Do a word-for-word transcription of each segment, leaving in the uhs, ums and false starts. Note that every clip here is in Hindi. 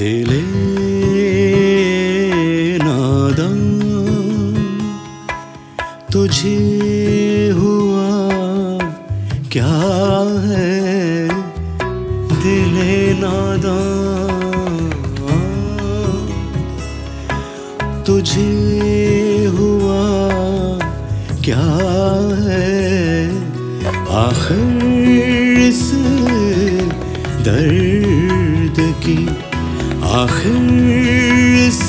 दिले नादां तुझे हुआ क्या है, दिले नादां तुझे हुआ क्या है, आखिर इस दर्द की, आखिर इस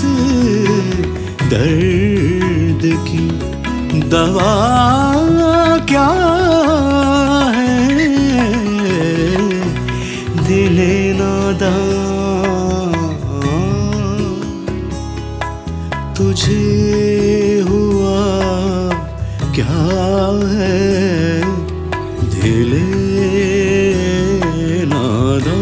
दर्द की दवा क्या है, दिले नादां तुझे हुआ क्या है, दिले नादां।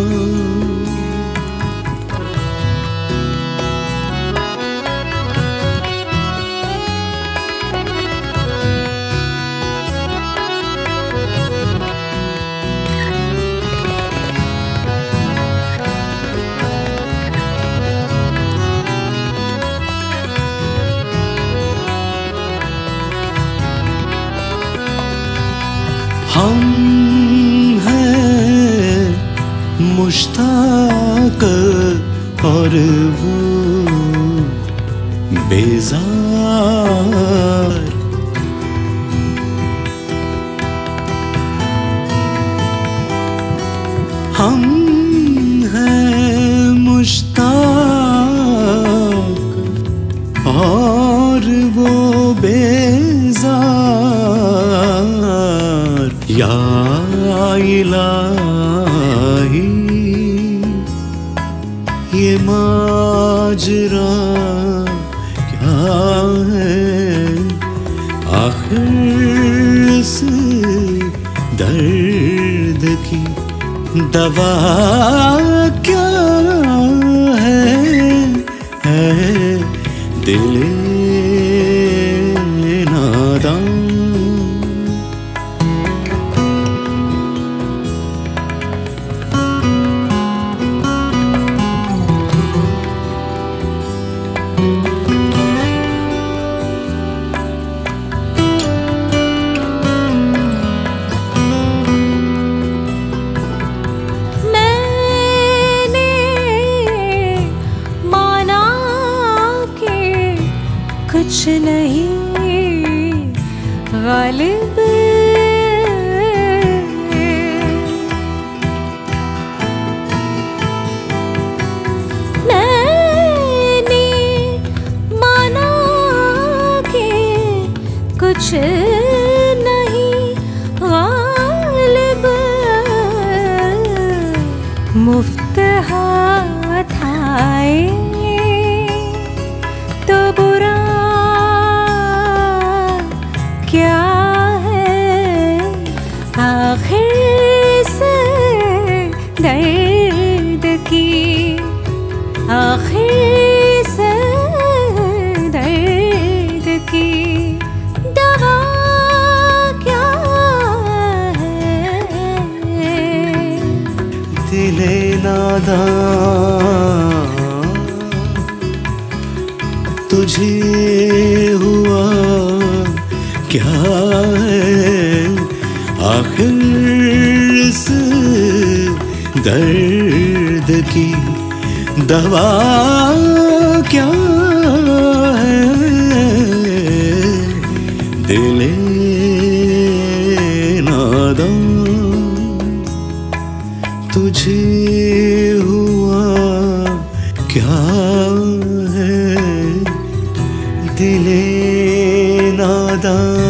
हम हैं मुश्ताक और वो बेजार, हम हैं मुश्ताक और वो बेजार, या इलाही ये माजरा क्या है, आखिर इस दर्द की दवा क्या है, है दिले नादां। कुछ नहीं गालिब, मैंने माना कि कुछ नहीं गालिब, मुफ्त हाथ आए तो बुरा क्या है, आखिर से दर्द की, आखिर से दर्द की दवा क्या है, दिले नादां तुझे हुआ क्या है, आखिर इस दर्द की दवा क्या है, दिले नादां तुझे हुआ क्या है, दिले नादां।